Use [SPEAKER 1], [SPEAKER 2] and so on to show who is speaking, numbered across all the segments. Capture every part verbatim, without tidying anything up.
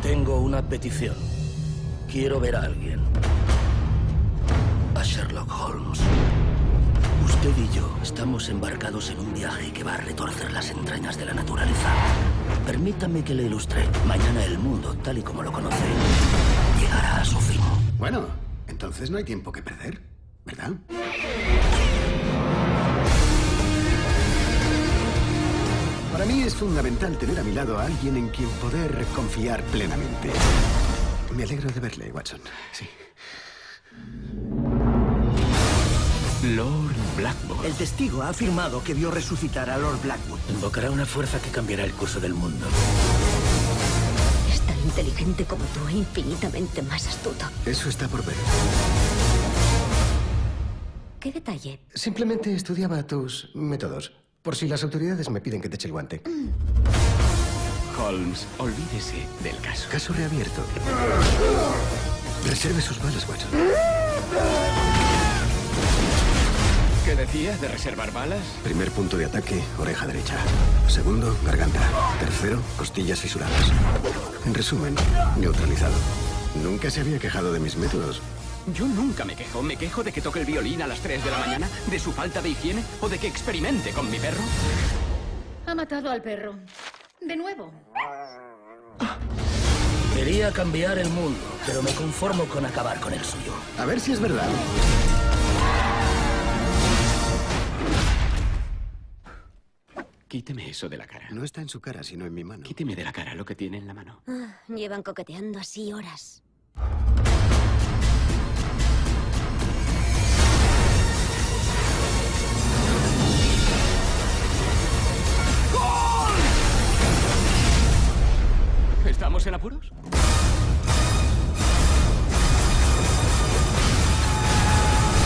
[SPEAKER 1] Tengo una petición. Quiero ver a alguien. A Sherlock Holmes. Usted y yo estamos embarcados en un viaje que va a retorcer las entrañas de la naturaleza. Permítame que le ilustre. Mañana el mundo, tal y como lo conoce, llegará a su fin.
[SPEAKER 2] Bueno, entonces no hay tiempo que perder, ¿verdad? Para mí es fundamental tener a mi lado a alguien en quien poder confiar plenamente. Me alegro de verle, Watson. Sí.
[SPEAKER 3] Lord Blackwood.
[SPEAKER 4] El testigo ha afirmado que vio resucitar a Lord Blackwood.
[SPEAKER 1] Invocará una fuerza que cambiará el curso del mundo.
[SPEAKER 5] Es tan inteligente como tú e infinitamente más astuto.
[SPEAKER 2] Eso está por ver.
[SPEAKER 5] ¿Qué detalle?
[SPEAKER 2] Simplemente estudiaba tus métodos. Por si las autoridades me piden que te eche el guante.
[SPEAKER 3] Holmes, olvídese del caso.
[SPEAKER 2] Caso reabierto. Reserve sus balas, Watson.
[SPEAKER 3] ¿Qué decía de reservar balas?
[SPEAKER 2] Primer punto de ataque, oreja derecha. Segundo, garganta. Tercero, costillas fisuradas. En resumen, neutralizado. Nunca se había quejado de mis métodos.
[SPEAKER 3] Yo nunca me quejo. Me quejo de que toque el violín a las tres de la mañana, de su falta de higiene o de que experimente con mi perro.
[SPEAKER 6] Ha matado al perro. De nuevo.
[SPEAKER 1] Quería cambiar el mundo, pero me conformo con acabar con el suyo.
[SPEAKER 2] A ver si es verdad.
[SPEAKER 3] Quíteme eso de la cara.
[SPEAKER 2] No está en su cara, sino en mi mano.
[SPEAKER 3] Quíteme de la cara lo que tiene en la mano.
[SPEAKER 5] Ah, llevan coqueteando así horas.
[SPEAKER 3] ¿Estamos en apuros?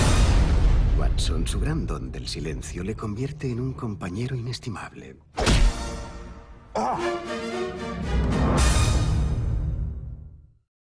[SPEAKER 2] Watson, su gran don del silencio le convierte en un compañero inestimable.